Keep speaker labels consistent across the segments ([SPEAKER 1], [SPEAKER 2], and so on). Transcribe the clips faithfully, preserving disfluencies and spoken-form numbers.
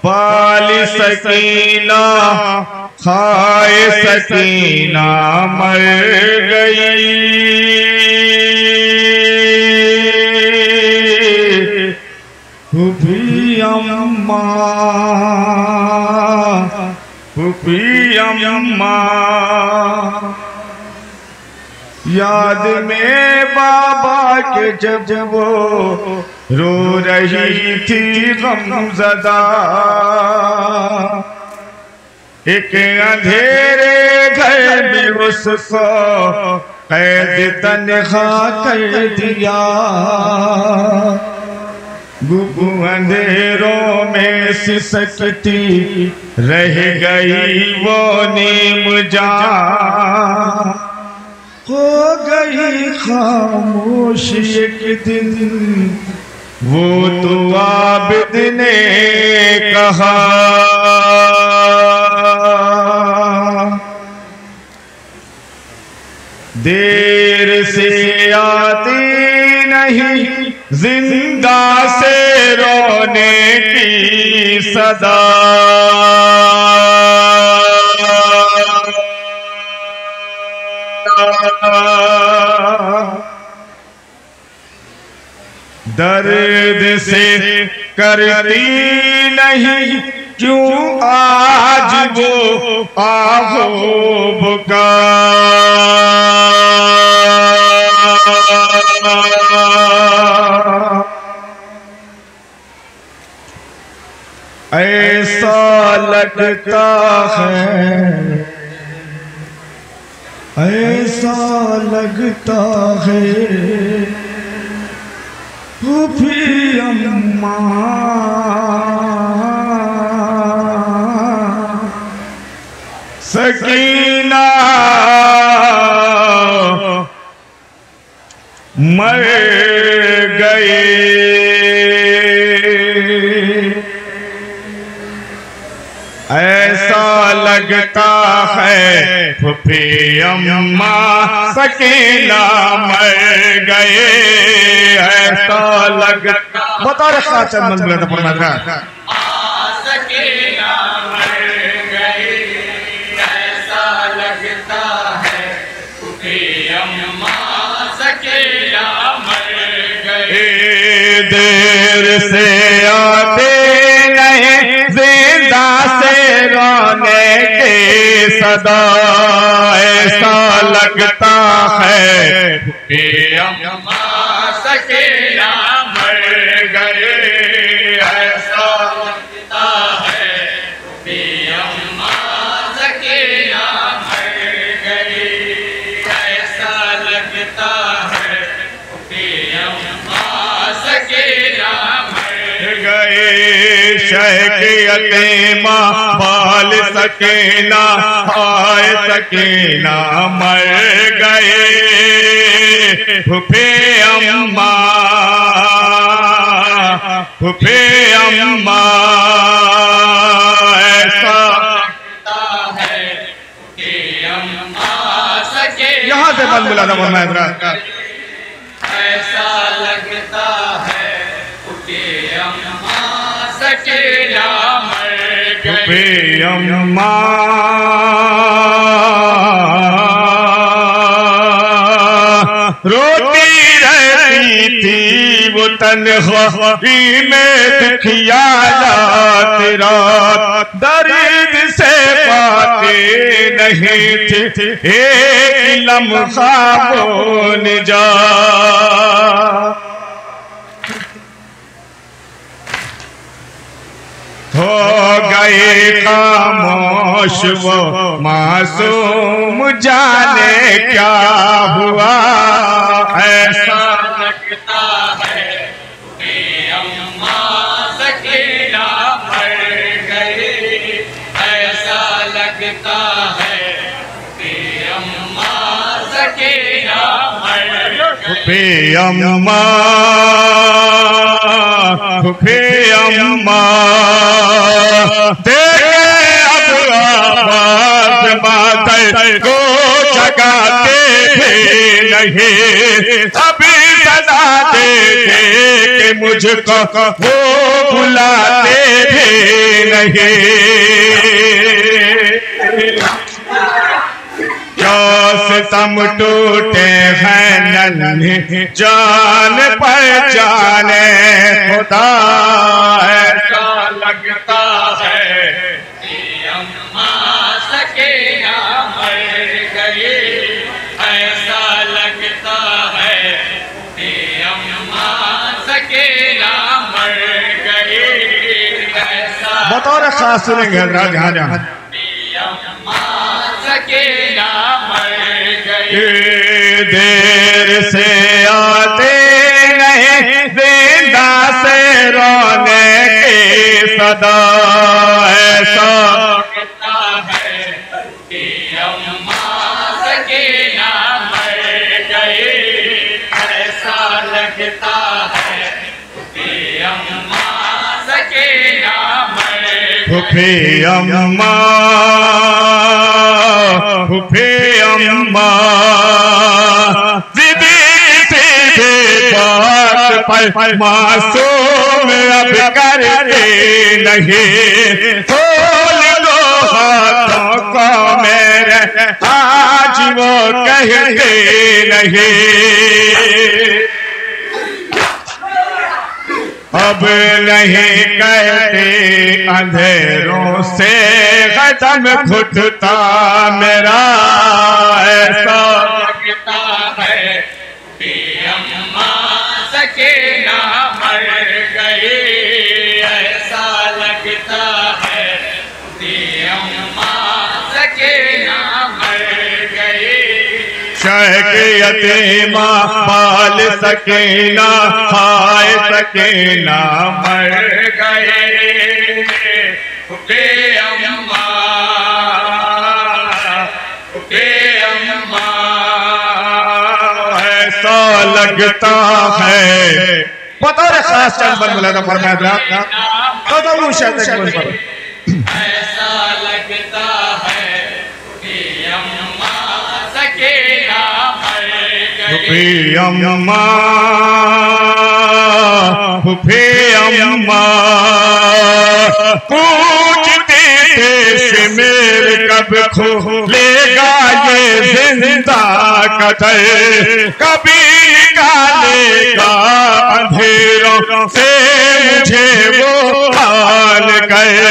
[SPEAKER 1] पाली सकीना खाए सकीना मर गई। फूफी अम्मा फूफी अम्मा याद में बाबा के जब जब वो रो रही थी गमज़दा। एक अंधेरे घर में उसको कैद तन्हा कर दिया। गुगु अंधेरों में सिसकती रह गई वो नीम जान। हो गई खामोश एक दिन वो तो आबिद ने कहा। देर से आती नहीं जिंदा से रोने की सदा। दर्द से करती नहीं क्यों आज वो आहो बुका। ऐसा लगता है ऐसा लगता है फूफी अम्मा सकीना मर गए। ऐसा लगता है फूफी अम्मा सकीना मर गए। ऐसा लगता बता रखा चंद मंजिल तो पढ़ना का सकीना मर गए। ऐसा लगता है फूफी अम्मा सकीना मर गए। देर से आते नहीं जिंदा से रोने के सदा। ऐसा लगता है फूफी अम्मा सकीना मर गए। ऐसा लगता है फूफी अम्मा सकीना मर गई। ऐसा लगता है फूफी अम्मा सकीना मर गए। शेख यतीमा बाल सकीना आए सकीना मर गए। फूफी अम्मा फूफी अम्मा ऐसा लगता है फूफी अम्मा सकीना। यहाँ से बंद मिला था वरना ऐसा लगता है फूफी अम्मा सकीना मर गए। फूफी अम्मा रोती रहती थी वो तन्हाई में दुखिया तेरा। दर्द से पाते नहीं थे एक लम्हा वो निजात। हो गए खामोश वो मासूम जाने क्या हुआ। ऐसा लगता है फूफी अम्मा सकीना मर गई। ऐसा लगता है फूफी अम्मा सकीना मर गई। फूफी अम्मा फूफी अम्मा देखे अब आवाज मातर को जगाते भी नहीं। अभी सदा देखे कि मुझको वो बुलाते भी नहीं।
[SPEAKER 2] जो सितम टूटे हैं नन्हे जान पर जाने खुदा,
[SPEAKER 1] ऐसा लगता है कि अम्मा सकीना मर गई, ऐसा लगता है कि अम्मा सकीना मर गई, ऐसा
[SPEAKER 2] बतौर खास सुनेंगे हजरात यहाँ जहाँ
[SPEAKER 1] अम्मा सकीना मर गई।
[SPEAKER 2] देर से आते नहीं जिंदा से रोने की सदा, ऐसा
[SPEAKER 1] लगता है कि अम्मा सकीना मर गई, ऐसा लगता है कि अम्मा सकीना मर गई।
[SPEAKER 2] फूफी अम्मा फूफी अम्मा दीदी सीधे बात पर मासूम अब करते नहीं, खोल दो हाथों को मेरे आज वो कहते नहीं। अब नहीं कहते अंधेरों से कदम घुटता मेरा, ऐसा
[SPEAKER 1] लगता है कि अम्मा सकीना मर गई, ऐसा लगता है कि अम्मा सकीना मर गई।
[SPEAKER 2] शहक यतीमा बाल सकीना खाए सकीना मर
[SPEAKER 1] गए फूफे अम्मा, फूफे अम्मा,
[SPEAKER 2] ऐसा लगता है। बतौर खास चंद बन बुलाता फरमाया तो तो वो शायद
[SPEAKER 1] ऐसा लगता है कि अम्मा सकीना मर गई।
[SPEAKER 2] फूफी अम्मा फूफी अम्मा पूछते थे शिमेर कब खोलेगा ये जिंदा कदर, कभी निकालेगा अंधेरों से मुझे वो हाल गए।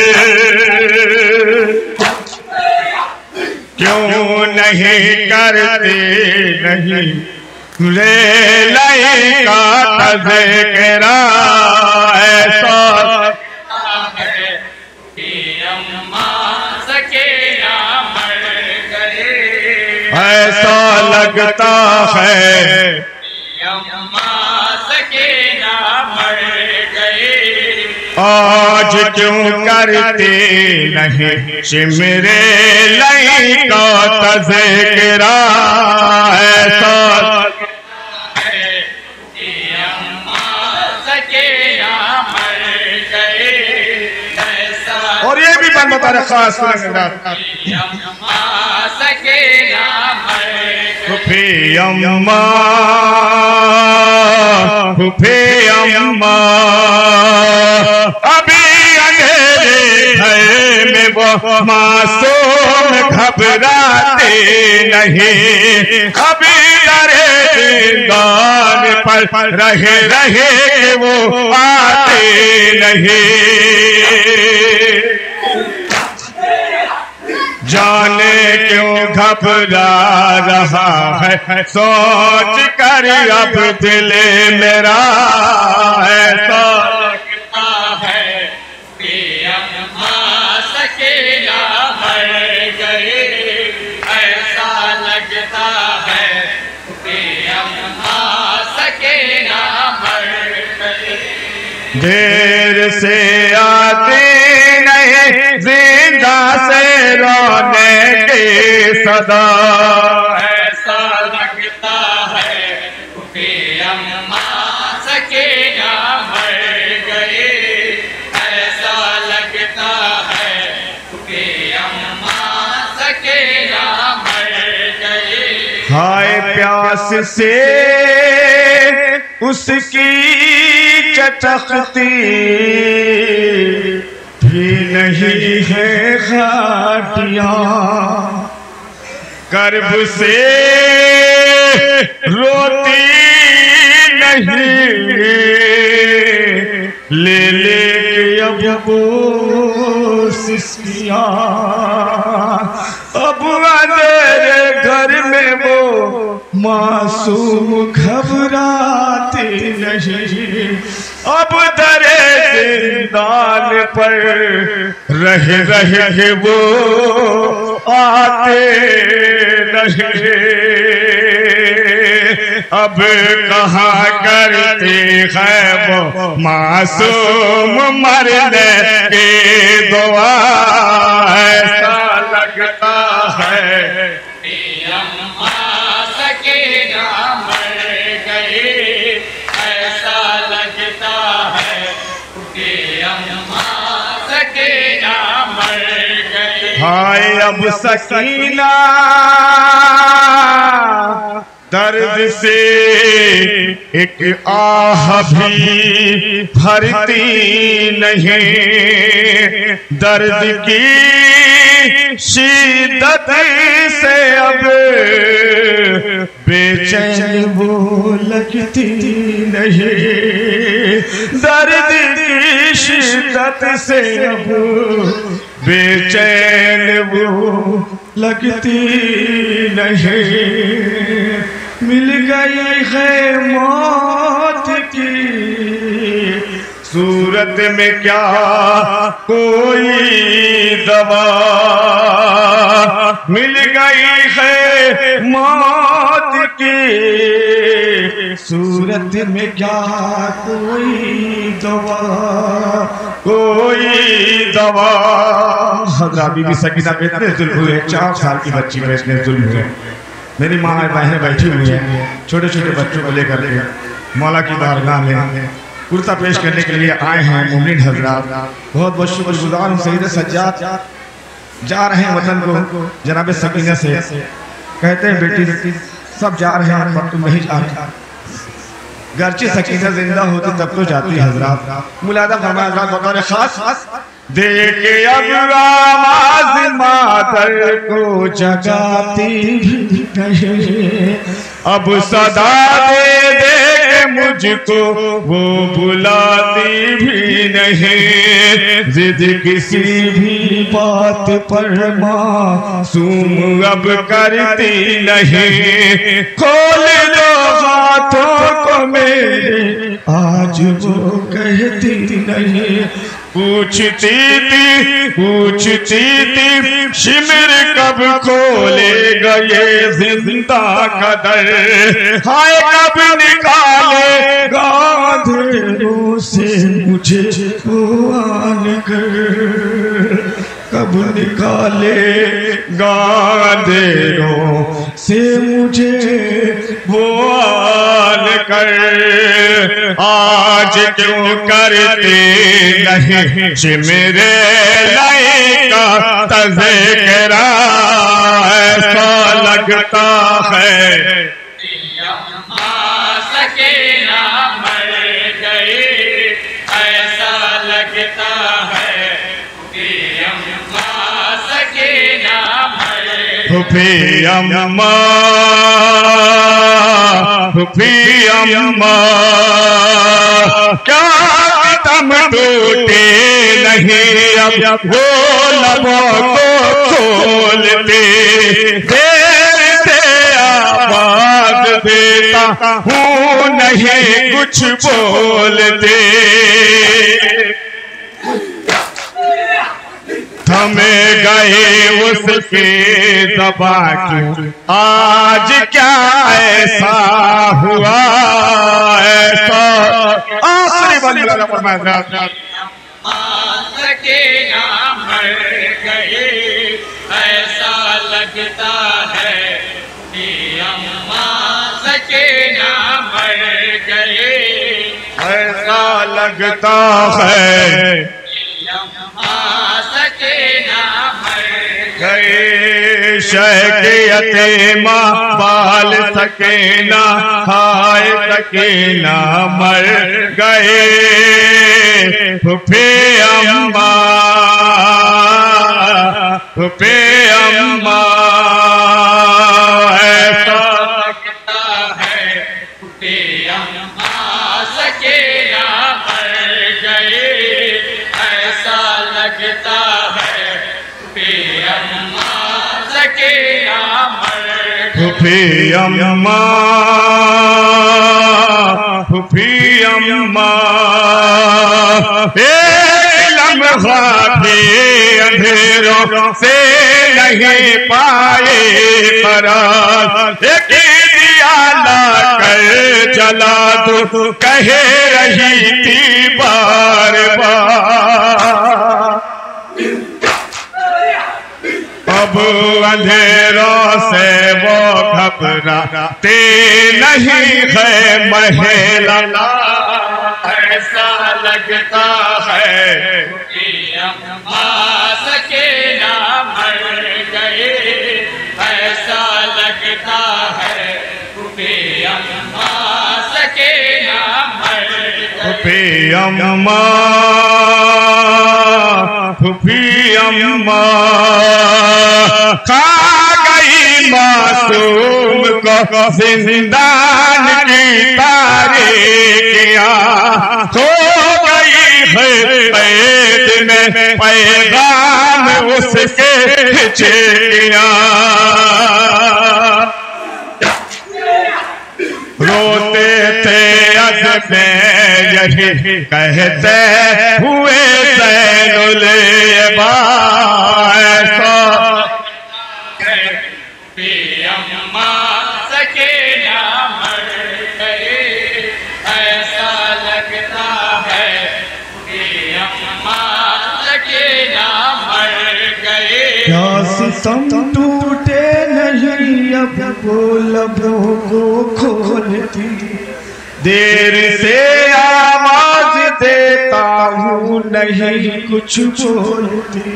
[SPEAKER 2] क्यों नहीं करते नहीं ले लैका तज़किरा, ऐसा
[SPEAKER 1] है कि अम्मा सकीना मर गए,
[SPEAKER 2] ऐसा लगता है।
[SPEAKER 1] अम्मा सकीना मर गए।
[SPEAKER 2] आज क्यों करते नहीं शिमरे लैका तज़किरा, ऐसा
[SPEAKER 1] है कि अम्मा सकीना मर गए, ऐसा
[SPEAKER 2] और ये भी बन बता रहे खास
[SPEAKER 1] अम्मा सकीना मर गए।
[SPEAKER 2] फूफी अम्मा फूफी अम्मा अभी अंधेरे घर में वो मासूम घबराते नहीं, अभी डरे दीदार पर रहे रहे वो आते नहीं। जाने क्यों घबरा रहा है सोच कर अब दिल मेरा, ऐसा
[SPEAKER 1] लगता है कि अम्मा सकीना मर गए, ऐसा लगता है कि अम्मा सकीना मर गए।
[SPEAKER 2] देर से आते नहीं जिंदा से रोने की सदा,
[SPEAKER 1] ऐसा लगता है कि अम्मा सकीना मर गए, ऐसा लगता है कि अम्मा सकीना मर गए।
[SPEAKER 2] हाय प्यास से उसकी चचकती भी नहीं है खाटियां, कर्ब से रोती नहीं, ले ले अब वो सिस्कियां, अब अंधेरे घर में वो मासूम घबराती नहीं, अब दरे जिंदान पर रह रहे वो आते नहीं, अब कहाँ करते हैं वो मासूम मरने की दुआ, ऐसा लगता है
[SPEAKER 1] अम्मा सकीना मर गई, ऐसा लगता है कि अम्मा सकीना मर गई।
[SPEAKER 2] हाय अब सकीना दर्द से एक आह भी भरती नहीं, दर्द की शिद्दत से अब बेचैन वो लगती नहीं, दर्द की शिद्दत से अब बेचैन वो लगती नहीं, मिल गई है मौत की सूरत में क्या कोई दवा, मिल गई है मौत की सूरत में क्या कोई दवा, कोई दवा। हज़रत बीबी सकीना पे इतने जुल्म हुए, चार साल की बच्ची पे इतने जुल्म हुए। मेरी माँ बहनें बैठी हुई हैं छोटे छोटे बच्चों को लेकर के मौला की बारगाह में कुर्ता पेश करने के लिए आए हैं मोमिन हजरात। बहुत बहुत शुक्रगुजार हूँ सईद सज्जाद जा रहे हैं वतन को जनाब सकीना से, कहते हैं बेटी सब जा रहे हैं पर तुम नहीं जा रहे, गर्चे सकीना जिंदा होती तब तो जाती हजरात। मुलादा फरमाया हजरात बतौर खास देखे अब आवाज मातर को जगाती नहीं, अब सदा दे दे मुझको वो बुलाती भी नहीं, जिद किसी भी बात पर मासूम अब करती नहीं, खोल दो हाथों को मेरे आज वो कहती नहीं, पूछती थी पूछती थी शिमर कब खोलेगा ये जिंदा कदर, हाय कब निकालेगा अंधेरों से मुझे वो आन कर, कब निकालेगा अंधेरों से मुझे वो आन कर, आज क्यों करते नहीं मेरे लायका तज़किरा, ऐसा लगता है
[SPEAKER 1] अम्मा सकीना मर गई, ऐसा लगता है कि अम्मा सकीना मर गई।
[SPEAKER 2] फूफी अम्मा फूफी अम्मा क्या दम टूटे नहीं, अब वो लबों को खोलते, देर से आवाज देता हूँ नहीं कुछ बोलते, थमे गए उसके ज़बां क्यों आज क्या ऐसा हुआ, ऐसा आखिरी वाली वाला फरमाया
[SPEAKER 1] सकीना मर गई, ऐसा लगता है कि अम्मा सकीना मर गई,
[SPEAKER 2] ऐसा लगता है
[SPEAKER 1] अम्मा सकीना मर
[SPEAKER 2] गए, शकीयते माँ बाल सकीना हाय सकीना मर गए, फूफी अम्मा पे अम्मा ऐसा
[SPEAKER 1] लगता है पे अम्मा सके ना मर गए, ऐसा लगता है पे अम्मा सके ना मर गए।
[SPEAKER 2] फूफी अम्मा फूफी अम्मा लम्हा भी अंधेरों से नहीं पाए करार, एक दिया ला कर जला दो कह रही थी बार बार। अब अंधेरों से वो घबराते नहीं है महिला,
[SPEAKER 1] ऐसा लगता है कि अम्मा सके ना मर गए, ऐसा लगता है कि अम्मा सके ना मर गए।
[SPEAKER 2] फूफी अम्मा फूफी अम्मा खा गई मासूम को जिंदान की तारीखियां, खो गई है कैद में पैगाम उसके चिट्ठियां। रोते थे अज़्मे यही कहते हुए ज़ैनुल
[SPEAKER 1] अम्मा सके ना मर गए, ऐसा लगता है कि अम्मा सके ना मर गए।
[SPEAKER 2] क्या सितम टूटे नहीं अब वो लबों को खोलती, देर से आवाज देता हूँ नहीं कुछ बोलती,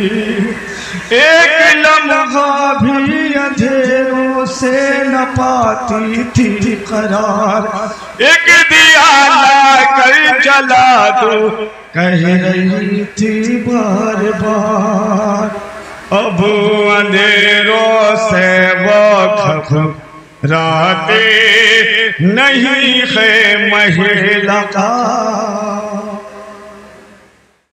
[SPEAKER 2] एक लम्हा भी अंधेरों से न पाती थी करार, एक दिया ला कर जला दो कह रही थी बार बार। अब अंधेरों से वो घबराते नहीं है महिला का।